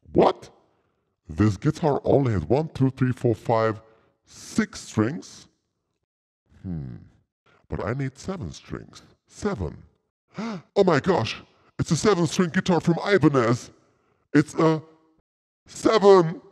What? This guitar only has 1, 2, 3, 4, 5, 6 strings? But I need 7 strings. 7. Oh my gosh! It's a 7-string guitar from Ibanez! It's a 7!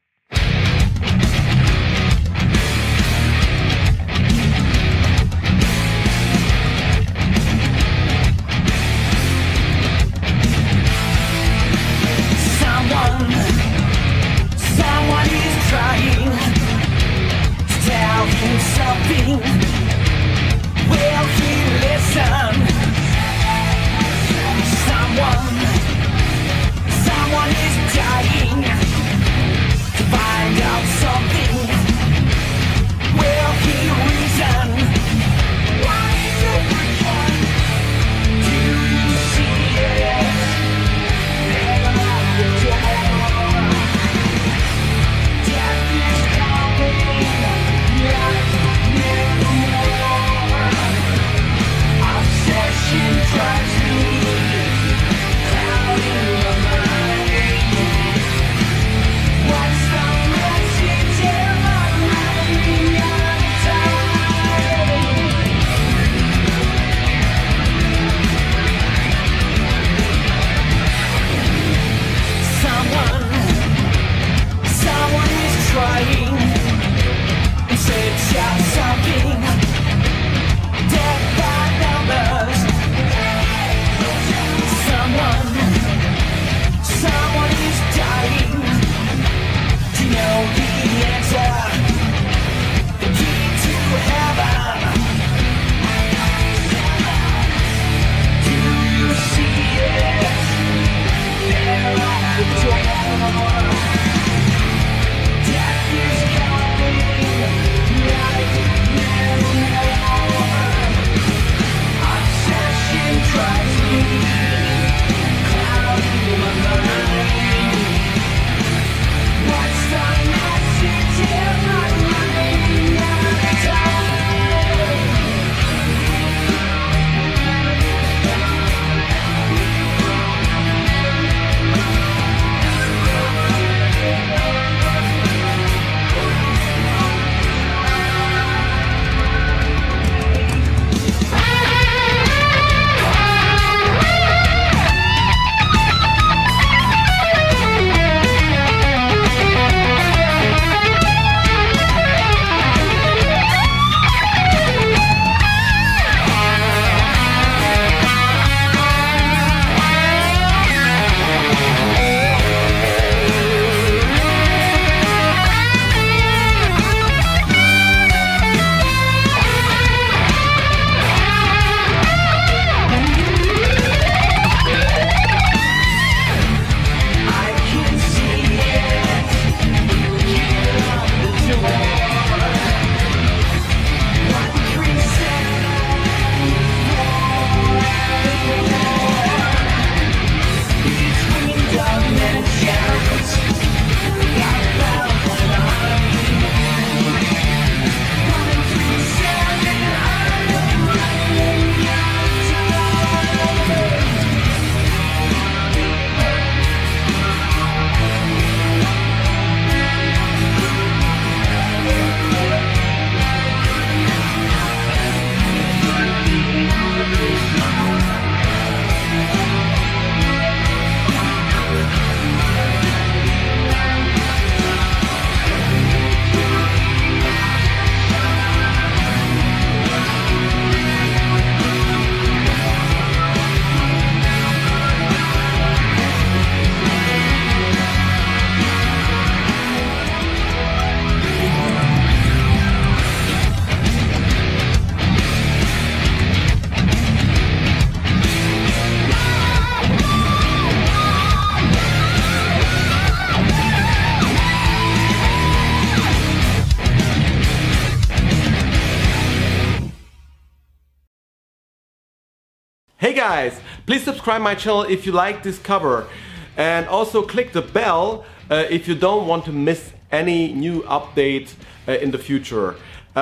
Someone is trying to tell him something. Will he listen? Someone is dying to find out something. Will he reason? Why do you see it? Hey guys, please subscribe my channel if you like this cover, and also click the bell if you don't want to miss any new update in the future.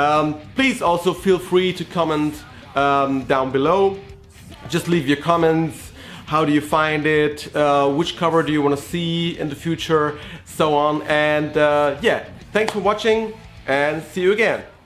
Please also feel free to comment down below. Just leave your comments how do you find it, which cover do you want to see in the future, so on. And yeah, thanks for watching and see you again.